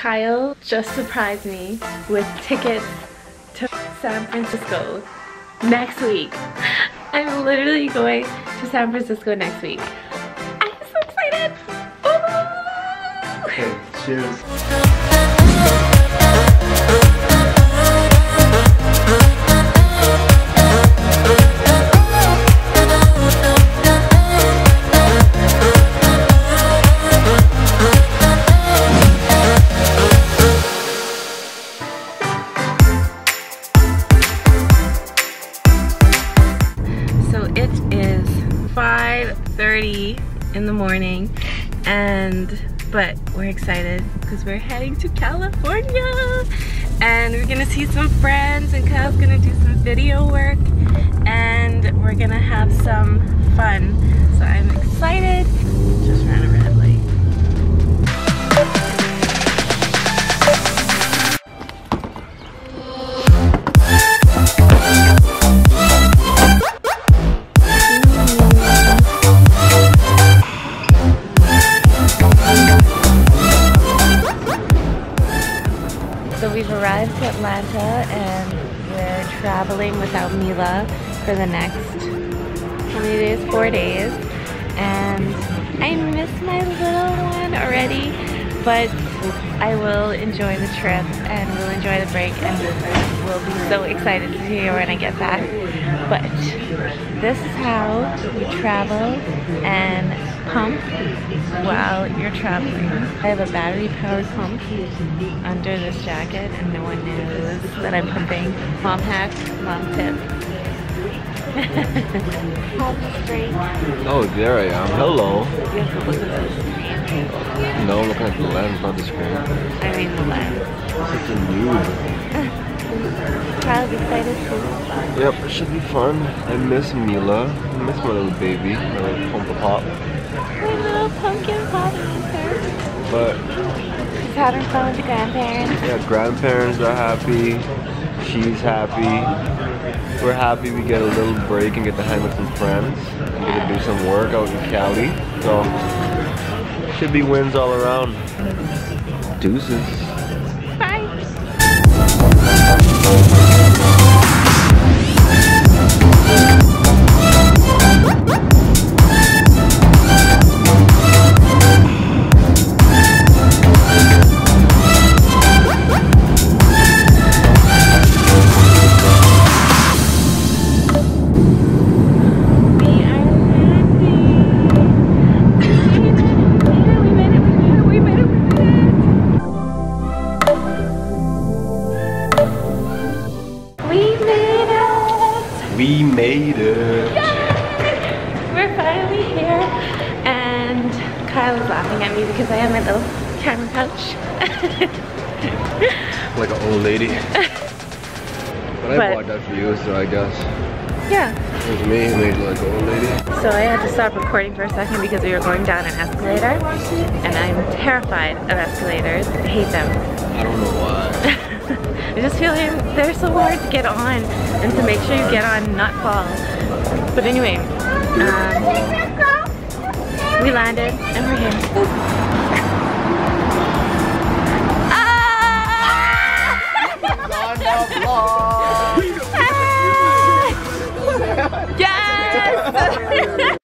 Kyle just surprised me with tickets to San Francisco next week. I'm literally going to San Francisco next week. I'm so excited! Ooh! Okay, cheers. It is 5:30 in the morning, but we're excited because we're heading to California and we're gonna see some friends, and Kyle's gonna do some video work and we're gonna have some fun. So I'm excited. Just ran a red light. So we've arrived to Atlanta and we're traveling without Mila for the next, how many days? 4 days. And I miss my little one already, but I will enjoy the trip and we'll enjoy the break and we'll be so excited to see her when I get back. But this is how you travel and pump while you're traveling. I have a battery powered pump under this jacket and no one knows that I'm pumping. Mom hack, mom tip. Oh, there I am. Hello. You have to look at the screen. No, I'm looking at the lens, not the screen. I mean the lens. This is new. Kyle's excited too. Yep, it should be fun. I miss Mila. I miss my little baby, my little pump-a-pop. My little pumpkin pop sister. But She's having fun with the grandparents. yeah, grandparents are happy. She's happy. We're happy we get a little break and get to hang with some friends and get to do some work out in Cali. So should be wins all around. Deuces. Bye. We made it! Yay! We're finally here and Kyle is laughing at me because I have my little camera pouch. Like an old lady. But I bought that for you, so I guess. Yeah. It was me who made like an old lady. So I had to stop recording for a second because we were going down an escalator and I'm terrified of escalators. I hate them. I don't know why. I just feel like they're so hard to get on and to make sure you get on and not fall. But anyway, we landed and we're here. Yes!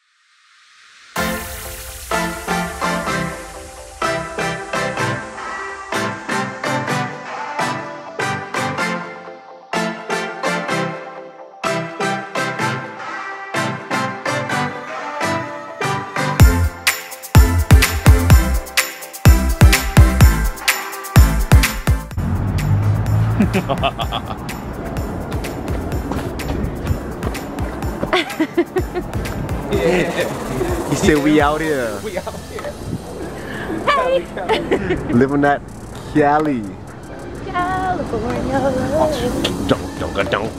He said we out here. We out here. Hey! Living that Cali. California. Don't.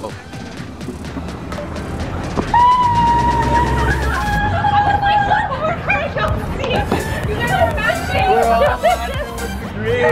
Hey.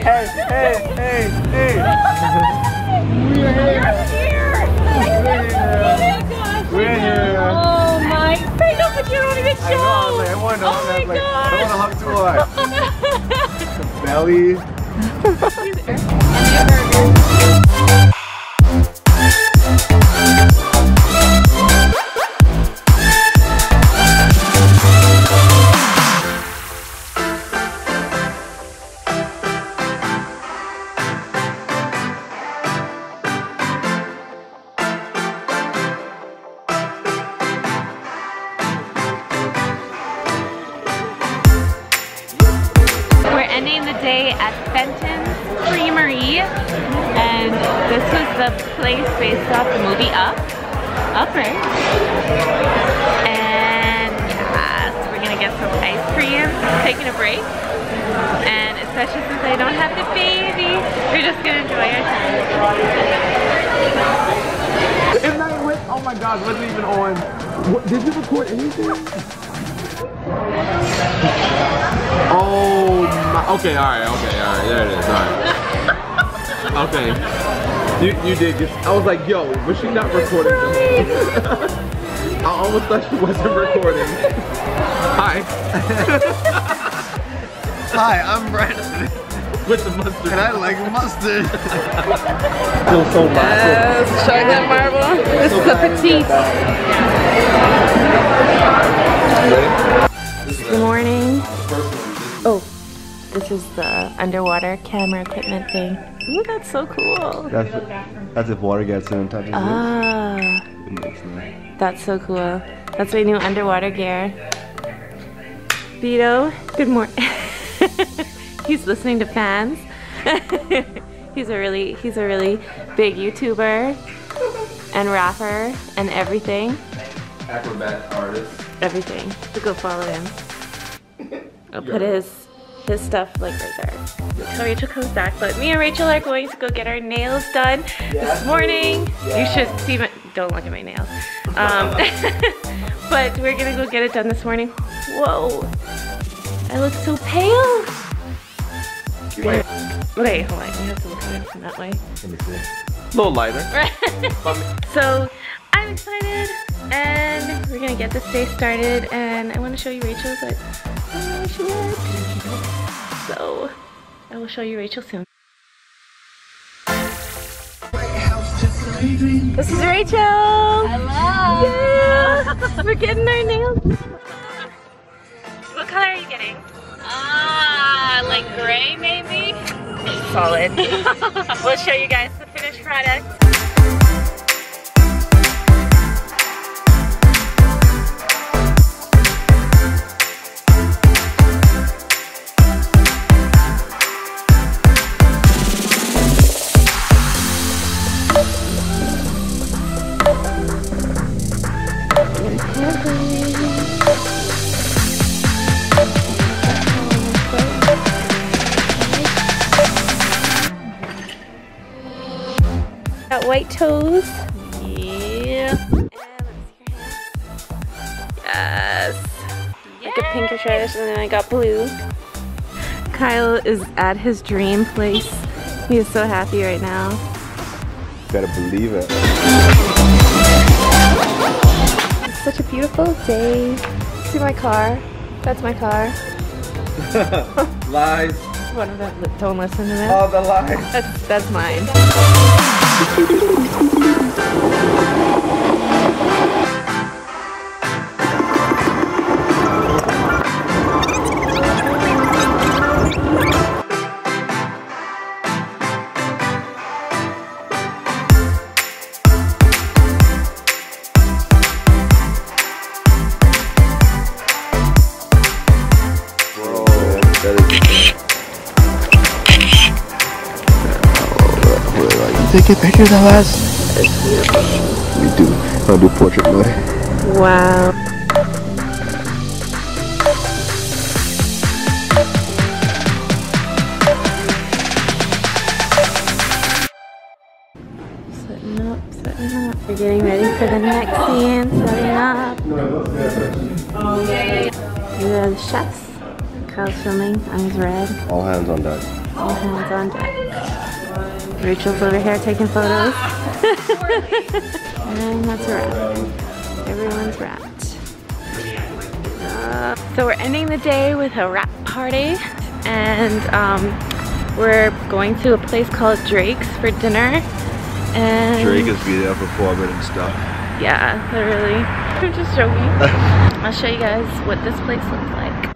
We're here. Oh my! I know, but you don't even show. I know. I was like, I want to know. Oh my I don't want to hug too hard. The belly. Ending the day at Fenton's Creamery, and this was the place based off the movie Up, right? And yeah, so we're gonna get some ice cream, taking a break, and especially since I don't have the baby, we're just gonna enjoy our time. If not with, oh my gosh, wasn't even on. What, did you record anything? Oh my, okay, alright, there it is, alright. Okay. You did get, I was like, yo, was she not recording? I almost thought she wasn't recording. Hi. Hi, I'm Brandon. With the mustard. And I like mustard. Feels so massive. Yes, chocolate marble. This is the petite. Ready? Good morning. Oh, this is the underwater camera equipment thing. Ooh, that's so cool. That's if water gets in and touches it. Ah, that's so cool. That's my new underwater gear. Vito, good morning. He's listening to fans. he's a really big YouTuber and rapper and everything. Acrobat artist. Everything. So go follow him. I'll put his stuff like right there. So Rachel comes back, but me and Rachel are going to go get our nails done this morning. You should see my, don't look at my nails. But we're gonna go get it done this morning. Whoa, I look so pale. Wait, hold on, you have to look at it from that way. Let me see. A little lighter. So I'm excited, and we're gonna get this day started, and I want to show you Rachel, but I don't know where she went. So I will show you Rachel soon. This is Rachel! Hello! Yeah! We're getting our nails. What color are you getting? Like gray maybe? Solid. We'll show you guys the finished product. Got white toes. Yeah. And let me see your hands. Yes. Like a pinkish reddish, and then I got blue. Kyle is at his dream place. He is so happy right now. Better believe it. It's such a beautiful day. See my car? That's my car. Lies. One of them, don't listen to that. Oh, the lies. That's mine. Taking pictures of us? We do. I'll do portrait mode. Wow. Setting up. We're getting ready for the next scene. Setting up. These are the chefs. Kyle's filming. Eyes red. All hands on deck. All hands on deck. Rachel's over here taking photos. And that's a wrap. Everyone's wrapped. So we're ending the day with a wrap party. And We're going to a place called Drake's for dinner. And Drake is be there for 4 minutes stuff. yeah, literally. I'm just joking. I'll show you guys what this place looks like.